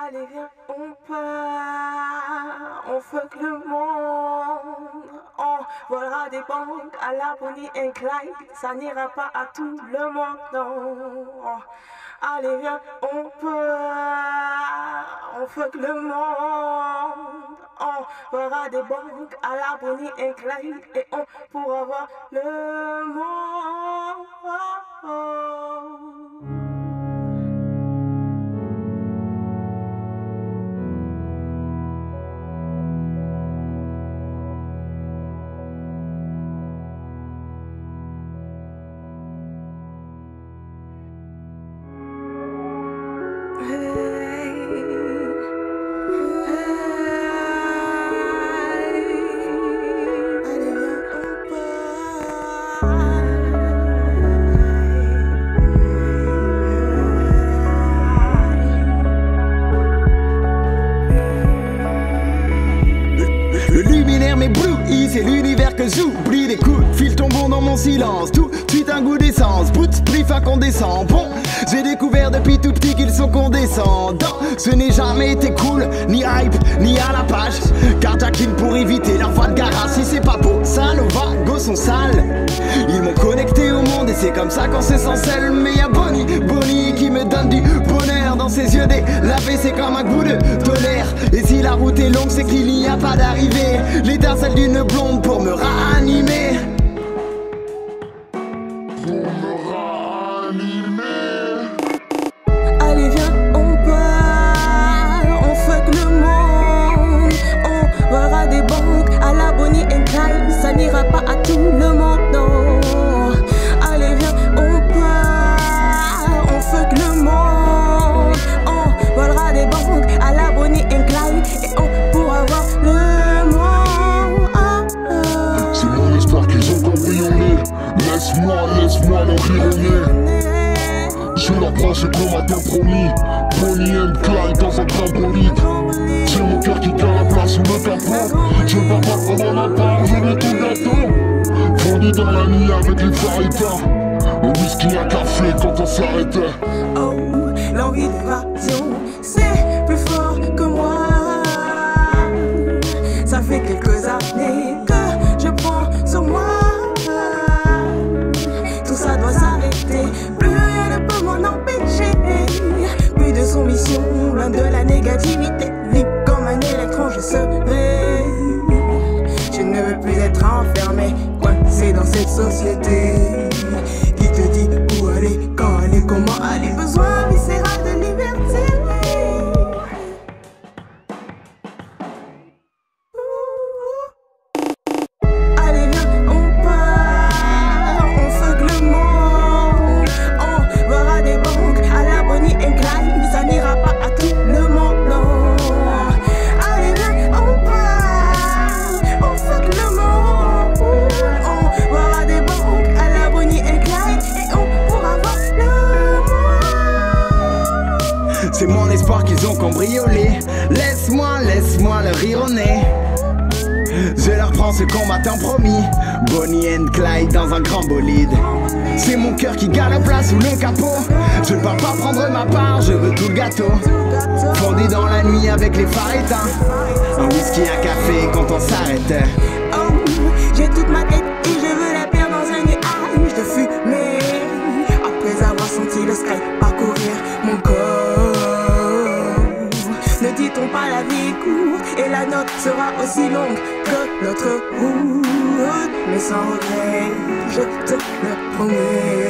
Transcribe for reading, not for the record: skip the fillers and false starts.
Allez viens, on part, on fuck le monde, on volera des banques à la Bonnie and Clyde, ça n'ira pas à tout le monde, non. Allez viens, on part, on fuck le monde, on volera des banques à la Bonnie and Clyde et on pourra voir le monde. Le luminaire mais blue, c'est l'univers que j'oublie. Des coups de fil tombant dans mon silence. Tout de suite un goût d'essence. Bout brief incandescent. Bon, j'ai découvert depuis tout petit qu'ils sont condescendants. Ce n'est jamais été cool, ni hype, ni à la page. Carjacking pour éviter leur voie de garage. Si c'est pas beau, ça, nos vagos sont sales. Ils m'ont connecté au monde et c'est comme ça qu'on se sent seul. Mais y'a Bonnie qui me donne du bonheur. Dans ses yeux délavés, c'est comme un goût de tonnerre. Et si la route est longue, c'est qu'il n'y a pas d'arrivée. L'étincelle d'une blonde pour me ranimer. Allez viens, on part, on fuck le monde, on volera des banques à la Bonnie and Clyde, ça n'ira pas à tout le monde, non. Allez viens, on part, on fuck le monde, on volera des banques à la Bonnie and Clyde et on pourra voir le monde. C'est mon espoir qu'ils ont cambriolé. Laisse-moi leur rironner. Je leur prends ce qu'on m'a tant promis. Bonnie and Clyde dans un grand bolide. C'est mon cœur qui tient la place sous le capot. Je ne vais pas prendre ma part, je veux tout gâteau. Fondu dans la nuit avec les faritas. Un whisky, un café quand on s'arrêtait. Oh, l'envie d'évasion, c'est plus fort que moi. Ça fait quelques années que je prends sur moi. Tout ça doit s'arrêter, plus rien ne peut m'en empêcher. Plus de soumission, loin de la négativité. Libre comme un électron, je serai. Je ne veux plus être enfermé, coincé dans cette société qui te dit où aller, quand aller, comment aller. Besoin viscéral de liberté. Allez viens, on part, on fuck le monde, on verra des banques à la Bonnie and Clyde, ça n'ira pas à tout le monde, non. Allez viens, on part, on fuck le monde, on verra des banques à la Bonnie and Clyde et on pourra voir le monde. C'est mon espoir qu'ils ont cambriolé. Laisse-moi leur rire au nez. Je leur prends ce qu'on m'a tant promis. Bonnie and Clyde dans un grand bolide. C'est mon cœur qui galope là sous le capot. Je ne peux pas prendre ma part, je veux tout le gâteau. Fondu dans la nuit avec les phares éteints. Un whisky, un café quand on s'arrêtait. Oh, j'ai toute ma tête et je veux la perdre dans un nuage de fumée. Après avoir senti le sky parcourir mon corps. Ne dit-on pas la vie est courte et la note sera aussi longue que notre route. Mais sans regret, je te le promets.